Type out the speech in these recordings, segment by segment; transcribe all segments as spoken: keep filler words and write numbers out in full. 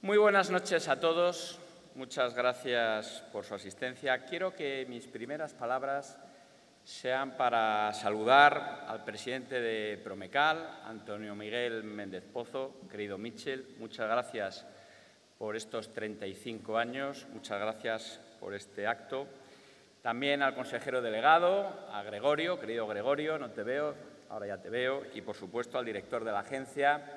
Muy buenas noches a todos. Muchas gracias por su asistencia. Quiero que mis primeras palabras sean para saludar al presidente de Promecal, Antonio Miguel Méndez Pozo. Querido Mitchell, muchas gracias por estos treinta y cinco años. Muchas gracias por este acto. También al consejero delegado, a Gregorio. Querido Gregorio, no te veo, ahora ya te veo. Y, por supuesto, al director de la agencia,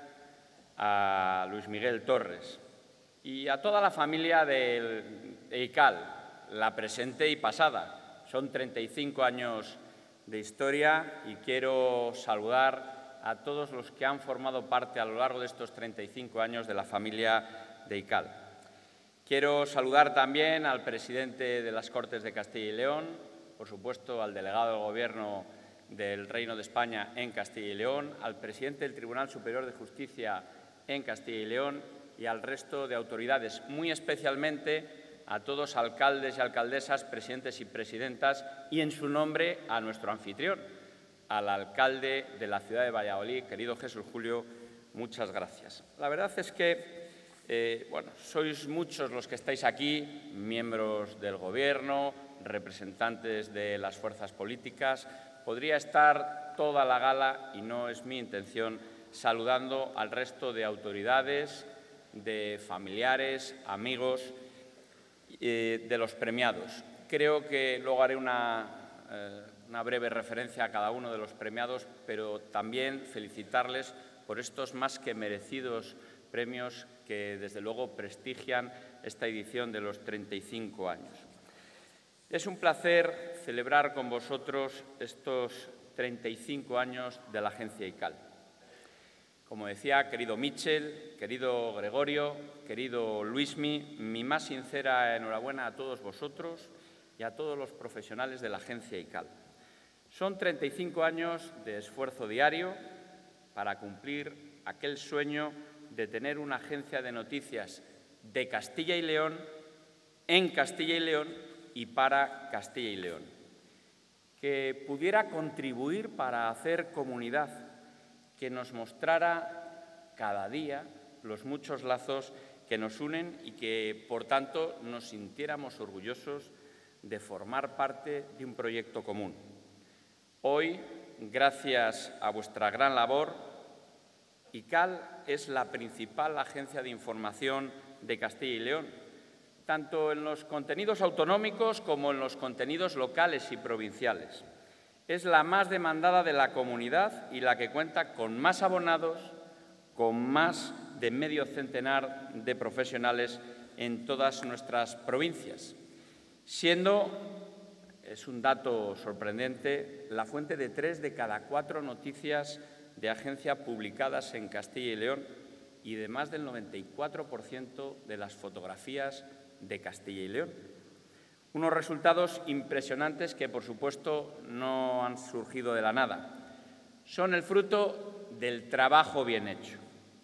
a Luis Miguel Torres. Y a toda la familia de I C A L, la presente y pasada. Son treinta y cinco años de historia y quiero saludar a todos los que han formado parte a lo largo de estos treinta y cinco años de la familia de I C A L. Quiero saludar también al presidente de las Cortes de Castilla y León, por supuesto al delegado del Gobierno del Reino de España en Castilla y León, al presidente del Tribunal Superior de Justicia en Castilla y León y al resto de autoridades, muy especialmente a todos alcaldes y alcaldesas, presidentes y presidentas, y en su nombre a nuestro anfitrión, al alcalde de la ciudad de Valladolid, querido Jesús Julio, muchas gracias. La verdad es que, eh, bueno, sois muchos los que estáis aquí, miembros del Gobierno, representantes de las fuerzas políticas. Podría estar toda la gala, y no es mi intención, saludando al resto de autoridades, de familiares, amigos eh, de los premiados. Creo que luego haré una, eh, una breve referencia a cada uno de los premiados, pero también felicitarles por estos más que merecidos premios que, desde luego, prestigian esta edición de los treinta y cinco años. Es un placer celebrar con vosotros estos treinta y cinco años de la agencia I C A L. Como decía, querido Mitchell, querido Gregorio, querido Luismi, mi más sincera enhorabuena a todos vosotros y a todos los profesionales de la agencia I C A L. Son treinta y cinco años de esfuerzo diario para cumplir aquel sueño de tener una agencia de noticias de Castilla y León, en Castilla y León y para Castilla y León, que pudiera contribuir para hacer comunidad, que nos mostrara cada día los muchos lazos que nos unen y que, por tanto, nos sintiéramos orgullosos de formar parte de un proyecto común. Hoy, gracias a vuestra gran labor, I C A L es la principal agencia de información de Castilla y León, tanto en los contenidos autonómicos como en los contenidos locales y provinciales. Es la más demandada de la comunidad y la que cuenta con más abonados, con más de medio centenar de profesionales en todas nuestras provincias, siendo, es un dato sorprendente, la fuente de tres de cada cuatro noticias de agencia publicadas en Castilla y León y de más del noventa y cuatro por ciento de las fotografías de Castilla y León. Unos resultados impresionantes que, por supuesto, no han surgido de la nada. Son el fruto del trabajo bien hecho.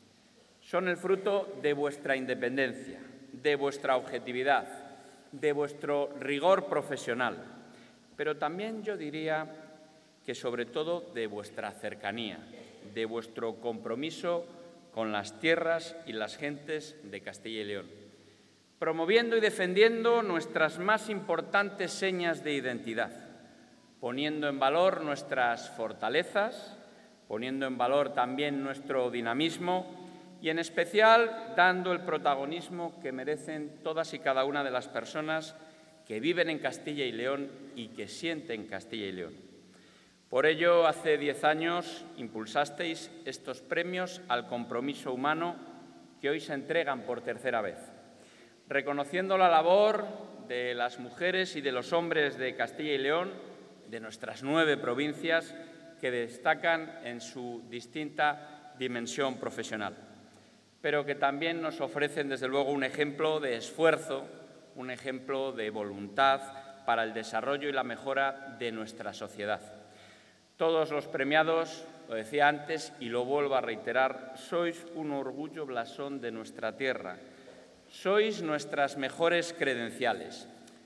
Son el fruto de vuestra independencia, de vuestra objetividad, de vuestro rigor profesional, pero también yo diría que, sobre todo, de vuestra cercanía, de vuestro compromiso con las tierras y las gentes de Castilla y León, promoviendo y defendiendo nuestras más importantes señas de identidad, poniendo en valor nuestras fortalezas, poniendo en valor también nuestro dinamismo y, en especial, dando el protagonismo que merecen todas y cada una de las personas que viven en Castilla y León y que sienten Castilla y León. Por ello, hace diez años impulsasteis estos premios al compromiso humano que hoy se entregan por tercera vez, reconociendo la labor de las mujeres y de los hombres de Castilla y León, de nuestras nueve provincias, que destacan en su distinta dimensión profesional, pero que también nos ofrecen, desde luego, un ejemplo de esfuerzo, un ejemplo de voluntad para el desarrollo y la mejora de nuestra sociedad. Todos los premiados, lo decía antes y lo vuelvo a reiterar, sois un orgullo blasón de nuestra tierra. Sois nuestras mejores credenciales.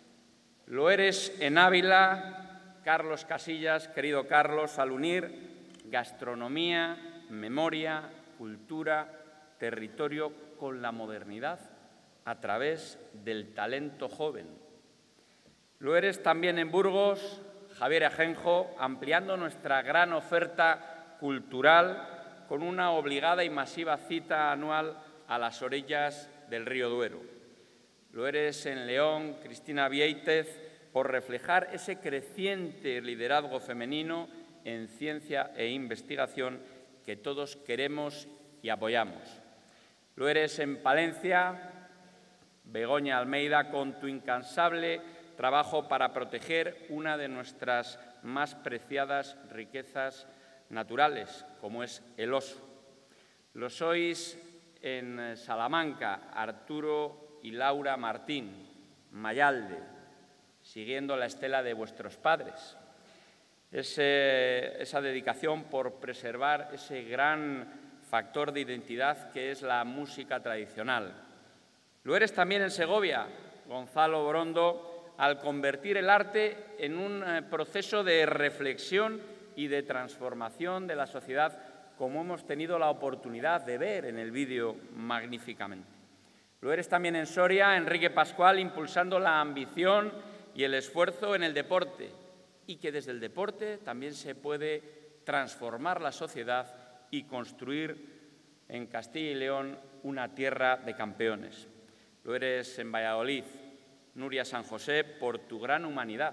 Lo eres en Ávila, Carlos Casillas, querido Carlos, al unir gastronomía, memoria, cultura, territorio con la modernidad a través del talento joven. Lo eres también en Burgos, Javier Ajenjo, ampliando nuestra gran oferta cultural con una obligada y masiva cita anual a las orillas del río Duero. Lo eres en León, Cristina Viéitez, por reflejar ese creciente liderazgo femenino en ciencia e investigación que todos queremos y apoyamos. Lo eres en Palencia, Begoña Almeida, con tu incansable trabajo para proteger una de nuestras más preciadas riquezas naturales, como es el oso. Lo sois en Salamanca, Arturo y Laura Martín, Mayalde, siguiendo la estela de vuestros padres. Ese, esa dedicación por preservar ese gran factor de identidad que es la música tradicional. Lo eres también en Segovia, Gonzalo Brondo, al convertir el arte en un proceso de reflexión y de transformación de la sociedad, como hemos tenido la oportunidad de ver en el vídeo magníficamente. Lo eres también en Soria, Enrique Pascual, impulsando la ambición y el esfuerzo en el deporte, y que desde el deporte también se puede transformar la sociedad y construir en Castilla y León una tierra de campeones. Lo eres en Valladolid, Nuria San José, por tu gran humanidad,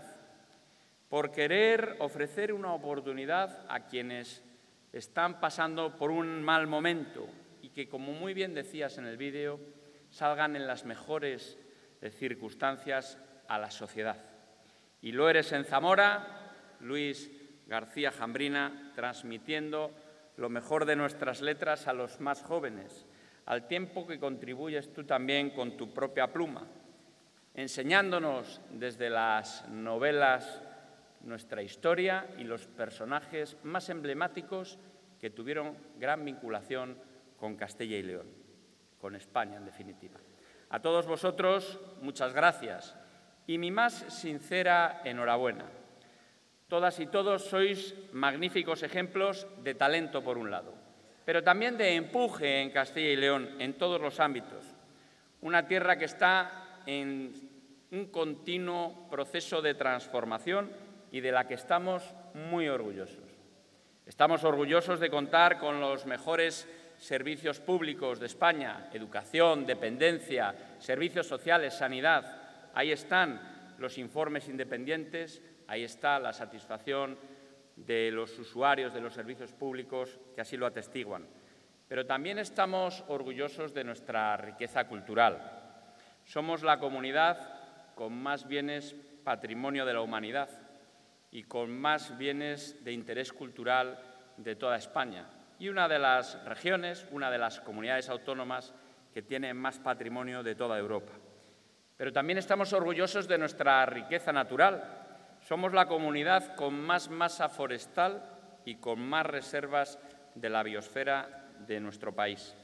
por querer ofrecer una oportunidad a quienes están pasando por un mal momento y que, como muy bien decías en el vídeo, salgan en las mejores circunstancias a la sociedad. Y lo eres en Zamora, Luis García Jambrina, transmitiendo lo mejor de nuestras letras a los más jóvenes, al tiempo que contribuyes tú también con tu propia pluma, enseñándonos desde las novelas nuestra historia y los personajes más emblemáticos que tuvieron gran vinculación con Castilla y León, con España en definitiva. A todos vosotros, muchas gracias y mi más sincera enhorabuena. Todas y todos sois magníficos ejemplos de talento por un lado, pero también de empuje en Castilla y León en todos los ámbitos. Una tierra que está en un continuo proceso de transformación y de la que estamos muy orgullosos. Estamos orgullosos de contar con los mejores servicios públicos de España, educación, dependencia, servicios sociales, sanidad. Ahí están los informes independientes, ahí está la satisfacción de los usuarios de los servicios públicos que así lo atestiguan. Pero también estamos orgullosos de nuestra riqueza cultural. Somos la comunidad con más bienes patrimonio de la humanidad y con más bienes de interés cultural de toda España. Y una de las regiones, una de las comunidades autónomas que tiene más patrimonio de toda Europa. Pero también estamos orgullosos de nuestra riqueza natural. Somos la comunidad con más masa forestal y con más reservas de la biosfera de nuestro país.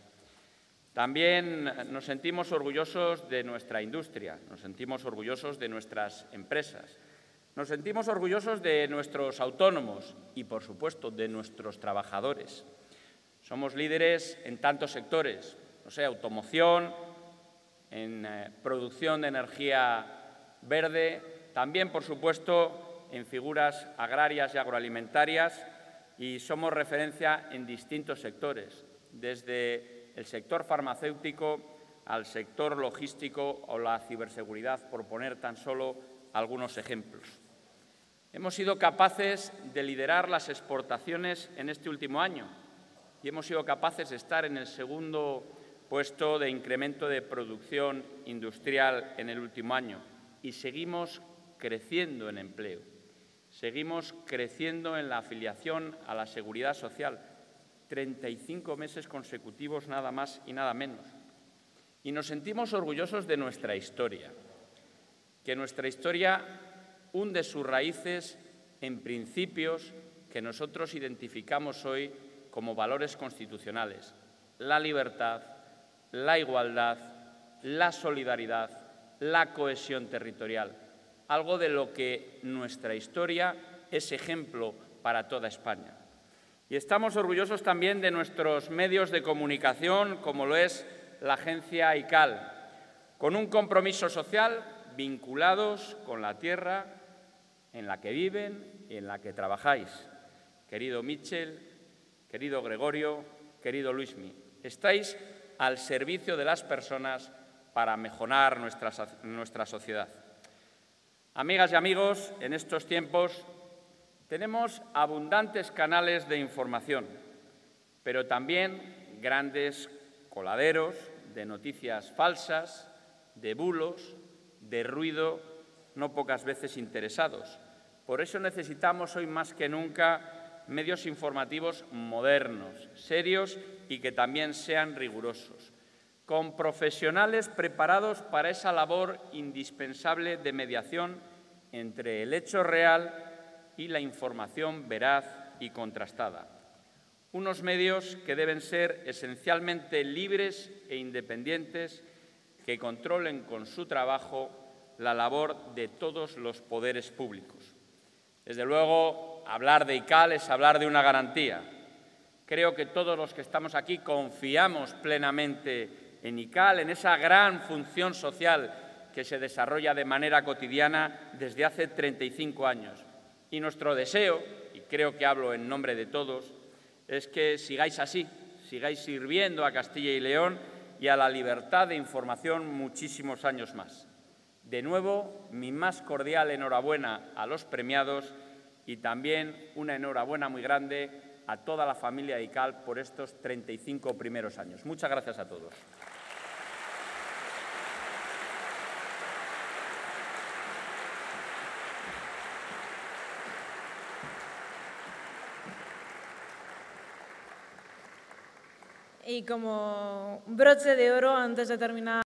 También nos sentimos orgullosos de nuestra industria, nos sentimos orgullosos de nuestras empresas, nos sentimos orgullosos de nuestros autónomos y, por supuesto, de nuestros trabajadores. Somos líderes en tantos sectores, no sé, automoción, en eh, producción de energía verde, también, por supuesto, en figuras agrarias y agroalimentarias, y somos referencia en distintos sectores, desde el sector farmacéutico al sector logístico o la ciberseguridad, por poner tan solo algunos ejemplos. Hemos sido capaces de liderar las exportaciones en este último año y hemos sido capaces de estar en el segundo puesto de incremento de producción industrial en el último año y seguimos creciendo en empleo, seguimos creciendo en la afiliación a la Seguridad Social, treinta y cinco meses consecutivos nada más y nada menos. Y nos sentimos orgullosos de nuestra historia, que nuestra historia hunde sus raíces en principios que nosotros identificamos hoy como valores constitucionales: la libertad, la igualdad, la solidaridad, la cohesión territorial, algo de lo que nuestra historia es ejemplo para toda España. Y estamos orgullosos también de nuestros medios de comunicación, como lo es la agencia I C A L, con un compromiso social vinculados con la tierra en la que viven y en la que trabajáis. Querido Mitchell, querido Gregorio, querido Luismi, estáis al servicio de las personas para mejorar nuestra, nuestra sociedad. Amigas y amigos, en estos tiempos tenemos abundantes canales de información, pero también grandes coladeros de noticias falsas, de bulos, de ruido, no pocas veces interesados. Por eso necesitamos hoy más que nunca medios informativos modernos, serios y que también sean rigurosos, con profesionales preparados para esa labor indispensable de mediación entre el hecho real y la información veraz y contrastada. Unos medios que deben ser esencialmente libres e independientes, que controlen con su trabajo la labor de todos los poderes públicos. Desde luego, hablar de I C A L es hablar de una garantía. Creo que todos los que estamos aquí confiamos plenamente en I C A L, en esa gran función social que se desarrolla de manera cotidiana desde hace treinta y cinco años. Y nuestro deseo, y creo que hablo en nombre de todos, es que sigáis así, sigáis sirviendo a Castilla y León y a la libertad de información muchísimos años más. De nuevo, mi más cordial enhorabuena a los premiados y también una enhorabuena muy grande a toda la familia de I C A L por estos treinta y cinco primeros años. Muchas gracias a todos. Y como broche de oro, antes de terminar